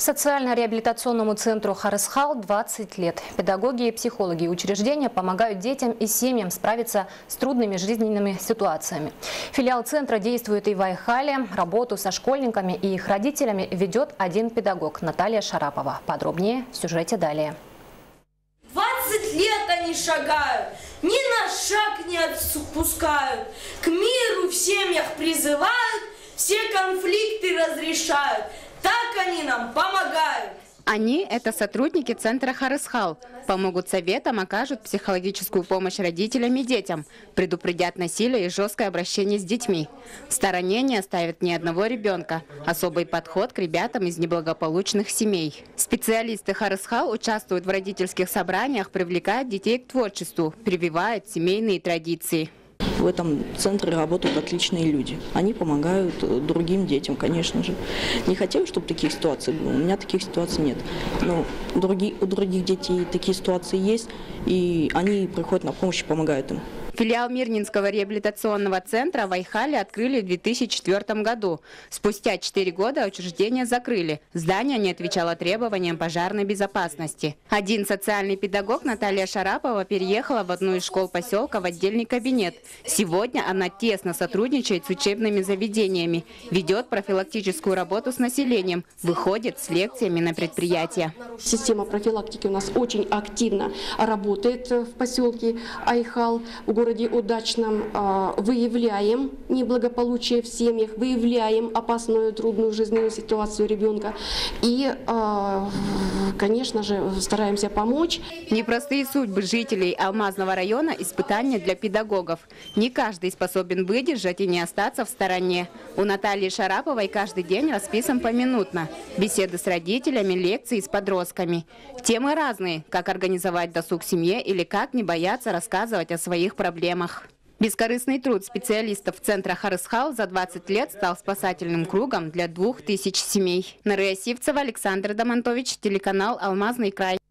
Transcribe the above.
Социально-реабилитационному центру «Харысхал» 20 лет. Педагоги и психологи учреждения помогают детям и семьям справиться с трудными жизненными ситуациями. Филиал центра действует и в Айхале. Работу со школьниками и их родителями ведет один педагог – Наталья Шарапова. Подробнее в сюжете далее. 20 лет они шагают, ни на шаг не отпускают, к миру в семьях призывают, все конфликты разрешают. Так они нам помогают. Они – это сотрудники центра «Харысхал». Помогут советам, окажут психологическую помощь родителям и детям, предупредят насилие и жесткое обращение с детьми. В стороне не оставят ни одного ребенка. Особый подход к ребятам из неблагополучных семей. Специалисты «Харысхал» участвуют в родительских собраниях, привлекают детей к творчеству, прививают семейные традиции. В этом центре работают отличные люди. Они помогают другим детям, конечно же. Не хотела, чтобы таких ситуаций было. У меня таких ситуаций нет. Но у других детей такие ситуации есть, и они приходят на помощь и помогают им. Филиал Мирнинского реабилитационного центра в Айхале открыли в 2004 году. Спустя 4 года учреждение закрыли. Здание не отвечало требованиям пожарной безопасности. Один социальный педагог, Наталья Шарапова, переехала в одну из школ поселка в отдельный кабинет. Сегодня она тесно сотрудничает с учебными заведениями, ведет профилактическую работу с населением, выходит с лекциями на предприятия. Система профилактики у нас очень активно работает в поселке Айхал. В городе Удачном выявляем неблагополучие в семьях, выявляем опасную, трудную жизненную ситуацию ребенка и, конечно же, стараемся помочь. Непростые судьбы жителей Алмазного района – испытания для педагогов. Не каждый способен выдержать и не остаться в стороне. У Натальи Шараповой каждый день расписан поминутно. Беседы с родителями, лекции с подростками. Темы разные – как организовать досуг в семье или как не бояться рассказывать о своих проблемах. Бескорыстный труд специалистов центра «Харысхал» за 20 лет стал спасательным кругом для 2000 семей. Нария Сивцева, Александр Домонтович, телеканал «Алмазный край».